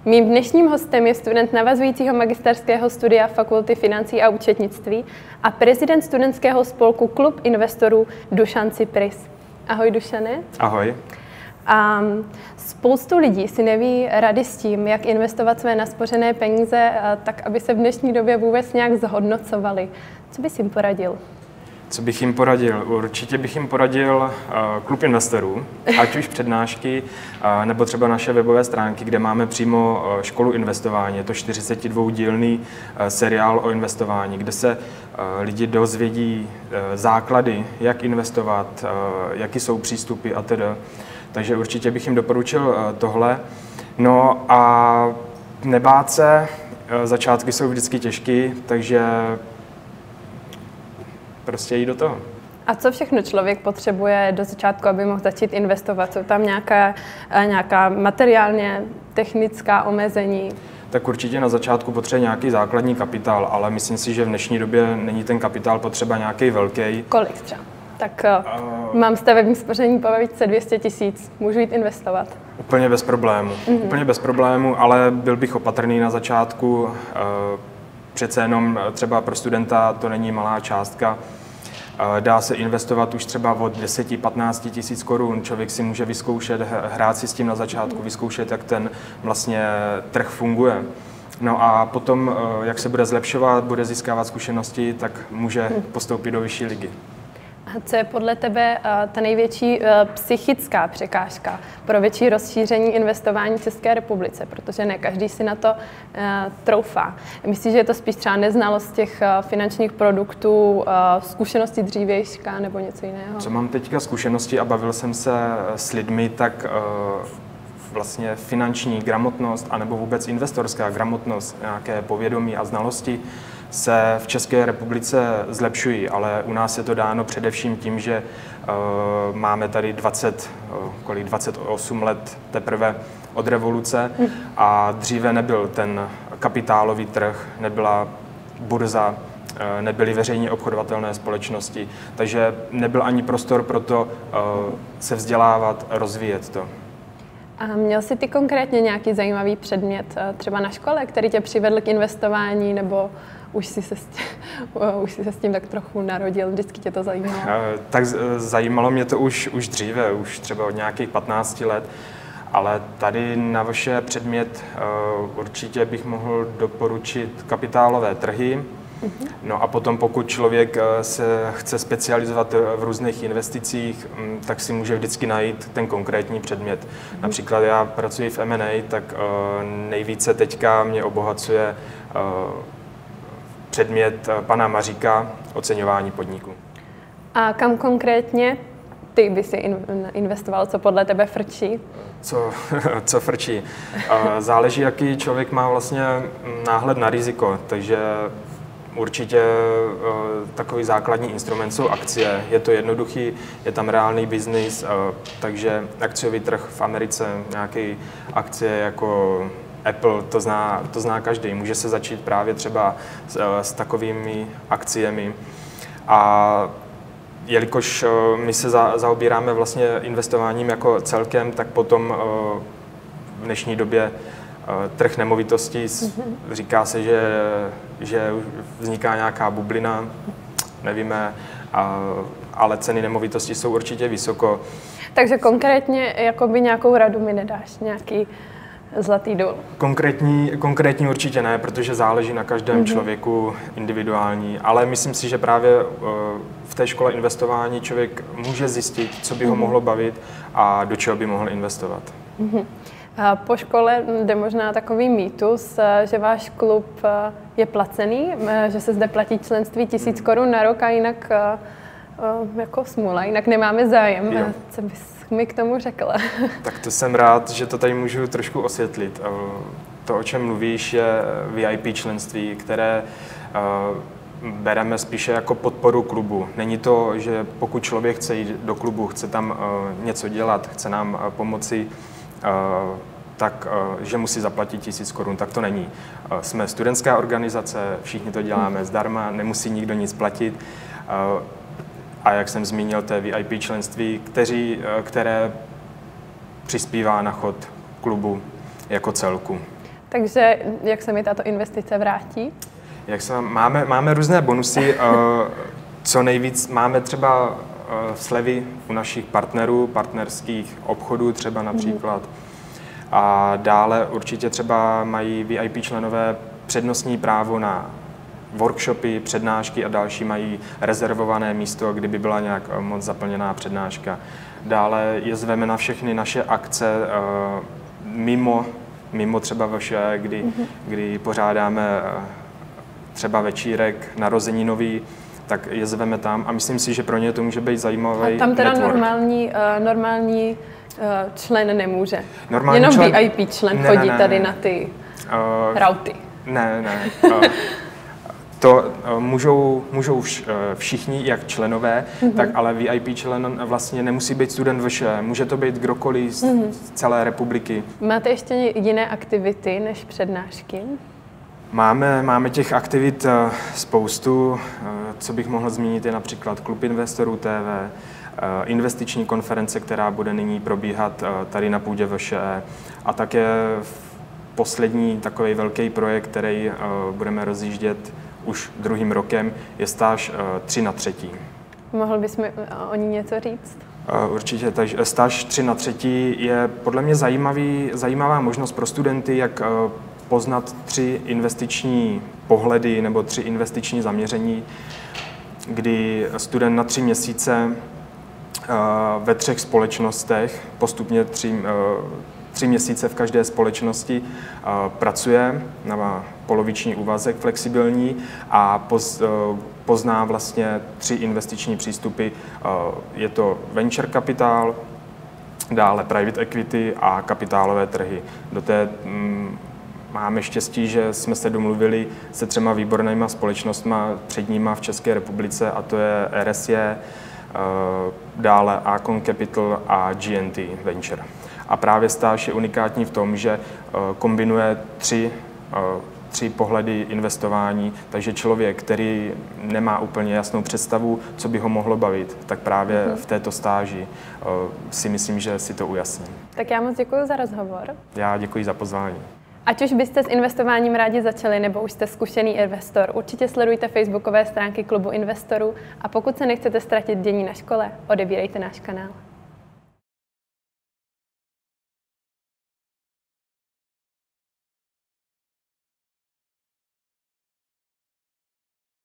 Mým dnešním hostem je student navazujícího magisterského studia Fakulty financí a účetnictví a prezident studentského spolku Klub investorů Dušan Cypris. Ahoj Dušane. Ahoj. Spoustu lidí si neví rady s tím, jak investovat své naspořené peníze tak, aby se v dnešní době vůbec nějak zhodnocovaly. Co bys jim poradil? Co bych jim poradil? Určitě bych jim poradil Klub investorů, ať už přednášky, nebo třeba naše webové stránky, kde máme přímo školu investování. Je to 42dílný seriál o investování, kde se lidi dozvědí základy, jak investovat, jaký jsou přístupy a tedy. Takže určitě bych jim doporučil tohle. No a nebát se, začátky jsou vždycky těžké, takže prostě jít do toho. A co všechno člověk potřebuje do začátku, aby mohl začít investovat? Jsou tam nějaká materiálně technická omezení? Tak určitě na začátku potřebuje nějaký základní kapitál, ale myslím si, že v dnešní době není ten kapitál potřeba nějaký velký. Kolik třeba? Tak mám stavební spoření po výšce 200 000, můžu jít investovat? Úplně bez problému. Úplně bez problému, ale byl bych opatrný na začátku. Přece jenom třeba pro studenta to není malá částka. Dá se investovat už třeba od 10-15 tisíc korun. Člověk si může vyzkoušet, hrát si s tím na začátku, vyzkoušet, jak ten vlastně trh funguje. No a potom, jak se bude zlepšovat, bude získávat zkušenosti, tak může postoupit do vyšší ligy. A co je podle tebe ta největší psychická překážka pro větší rozšíření investování v České republice? Protože ne každý si na to troufá. Myslíš, že je to spíš třeba neznalost těch finančních produktů, zkušenosti dřívějška nebo něco jiného? Co mám teďka zkušenosti a bavil jsem se s lidmi, tak vlastně finanční gramotnost anebo vůbec investorská gramotnost, nějaké povědomí a znalosti se v České republice zlepšují, ale u nás je to dáno především tím, že máme tady 28 let teprve od revoluce a dříve nebyl ten kapitálový trh, nebyla burza, nebyly veřejně obchodovatelné společnosti, takže nebyl ani prostor pro to se vzdělávat, rozvíjet to. A měl jsi ty konkrétně nějaký zajímavý předmět třeba na škole, který tě přivedl k investování, nebo už jsi se s tím tak trochu narodil, vždycky tě to zajímalo? Tak zajímalo mě to už dříve, už třeba od nějakých 15 let, ale tady na vaše předmět určitě bych mohl doporučit kapitálové trhy. No a potom, pokud člověk se chce specializovat v různých investicích, tak si může vždycky najít ten konkrétní předmět. Například já pracuji v M&A, tak nejvíce teďka mě obohacuje předmět pana Maříka, oceňování podniku. A kam konkrétně ty by si investoval, co podle tebe frčí? Co frčí? Záleží, jaký člověk má vlastně náhled na riziko, takže určitě takový základní instrument jsou akcie. Je to jednoduchý, je tam reálný biznis, takže akciový trh v Americe, nějaké akcie jako Apple, to zná každý. Může se začít právě třeba s takovými akciemi. A jelikož my se zaobíráme vlastně investováním jako celkem, tak potom v dnešní době trh nemovitostí, říká se, že vzniká nějaká bublina, nevíme, ale ceny nemovitostí jsou určitě vysoko. Takže konkrétně jakoby nějakou radu mi nedáš, nějaký zlatý důl? Konkrétní určitě ne, protože záleží na každém člověku individuální, ale myslím si, že právě v té škole investování člověk může zjistit, co by ho mohlo bavit a do čeho by mohl investovat. Po škole jde možná takový mýtus, že váš klub je placený, že se zde platí členství 1000 korun na rok a jinak jako smůla, jinak nemáme zájem. Jo. Co bys mi k tomu řekl? Tak to jsem rád, že to tady můžu trošku osvětlit. To, o čem mluvíš, je VIP členství, které bereme spíše jako podporu klubu. Není to, že pokud člověk chce jít do klubu, chce tam něco dělat, chce nám pomoci, tak, že musí zaplatit 1000 korun, tak to není. Jsme studentská organizace, všichni to děláme zdarma, nemusí nikdo nic platit. A jak jsem zmínil, to je VIP členství, které přispívá na chod klubu jako celku. Takže jak se mi tato investice vrátí? Máme různé bonusy. Co nejvíc máme třeba slevy u našich partnerů, partnerských obchodů třeba například. A dále určitě třeba mají VIP členové přednostní právo na workshopy, přednášky a další mají rezervované místo, kdyby byla nějak moc zaplněná přednáška. Dále je zveme na všechny naše akce mimo třeba vaše, kdy pořádáme třeba večírek narozeninový, tak je zveme tam a myslím si, že pro ně to může být zajímavý. A tam teda normální člen nemůže. Jenom VIP člen chodí tady na ty rauty. Ne. To můžou všichni, jak členové, tak ale VIP člen vlastně nemusí být student VŠ, může to být kdokoliv z celé republiky. Máte ještě jiné aktivity než přednášky? Máme těch aktivit spoustu. Co bych mohl zmínit je například Klub investorů TV, investiční konference, která bude nyní probíhat tady na půdě VŠE a také poslední takový velký projekt, který budeme rozjíždět už druhým rokem, je stáž 3/3. Mohl bys mi o ní něco říct? Určitě, takže stáž 3/3 je podle mě zajímavá možnost pro studenty, jak poznat 3 investiční pohledy nebo 3 investiční zaměření, kdy student na 3 měsíce ve 3 společnostech, postupně 3 měsíce v každé společnosti pracuje na poloviční úvazek flexibilní a pozná vlastně 3 investiční přístupy. Je to venture kapitál, dále private equity a kapitálové trhy. Máme štěstí, že jsme se domluvili se 3 výbornýma společnostmi před nima v České republice, a to je RSJ, dále Acon Capital a GNT Venture. A právě stáž je unikátní v tom, že kombinuje 3 pohledy investování, takže člověk, který nemá úplně jasnou představu, co by ho mohlo bavit, tak právě v této stáži si myslím, že si to ujasní. Tak já moc děkuji za rozhovor. Já děkuji za pozvání. Ať už byste s investováním rádi začali, nebo už jste zkušený investor, určitě sledujte facebookové stránky Klubu investorů a pokud se nechcete ztratit dění na škole, odebírejte náš kanál.